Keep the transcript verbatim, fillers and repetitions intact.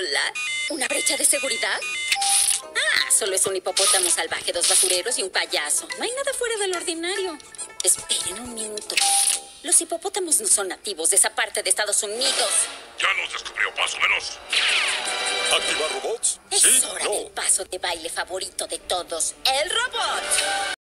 Hola. ¿Una brecha de seguridad? Ah, solo es un hipopótamo salvaje, dos basureros y un payaso. No hay nada fuera del ordinario. Esperen un minuto. Los hipopótamos no son nativos de esa parte de Estados Unidos. Ya nos descubrió, más o menos. ¿Activar robots? Es Sí, hora no. del paso de baile favorito de todos, el robot.